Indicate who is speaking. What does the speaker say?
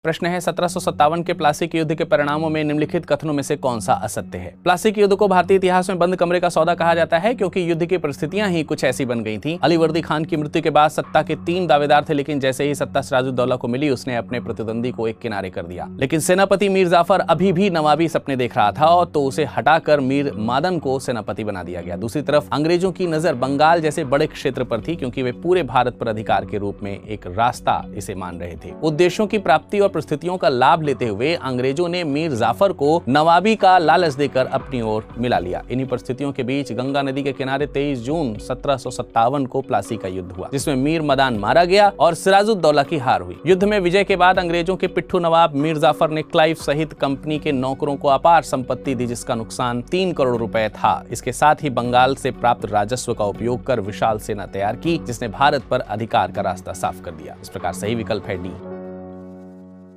Speaker 1: प्रश्न है 1757 के प्लासी के युद्ध के परिणामों में निम्नलिखित कथनों में से कौन सा असत्य है? प्लासी के युद्ध को भारतीय इतिहास में बंद कमरे का सौदा कहा जाता है क्योंकि युद्ध की परिस्थितियां ही कुछ ऐसी बन गई थीं। अलीवर्दी खान की मृत्यु के बाद सत्ता के 3 दावेदार थे, लेकिन जैसे ही सत्ता सिराजुद्दौला को मिली उसने अपने प्रतिद्वंदी को एक किनारे कर दिया। लेकिन सेनापति मीर जाफर अभी भी नवाबी सपने देख रहा था, तो उसे हटाकर मीर मादन को सेनापति बना दिया गया। दूसरी तरफ अंग्रेजों की नजर बंगाल जैसे बड़े क्षेत्र पर थी, क्योंकि वे पूरे भारत पर अधिकार के रूप में एक रास्ता इसे मान रहे थे। उद्देश्यों की प्राप्ति और परिस्थितियों का लाभ लेते हुए अंग्रेजों ने मीर जाफर को नवाबी का लालच देकर अपनी ओर मिला लिया। इन्हीं परिस्थितियों के बीच गंगा नदी के किनारे 23 जून 1757 को प्लासी का युद्ध हुआ, जिसमें मीर मदान मारा गया और सिराजुद्दौला की हार हुई। युद्ध में विजय के बाद अंग्रेजों के पिट्ठू नवाब मीर जाफर ने क्लाइव सहित कंपनी के नौकरों को अपार संपत्ति दी, जिसका नुकसान 3 करोड़ रुपए था। इसके साथ ही बंगाल से प्राप्त राजस्व का उपयोग कर विशाल सेना तैयार की, जिसने भारत पर अधिकार का रास्ता साफ कर दिया। इस प्रकार सही विकल्प है डी।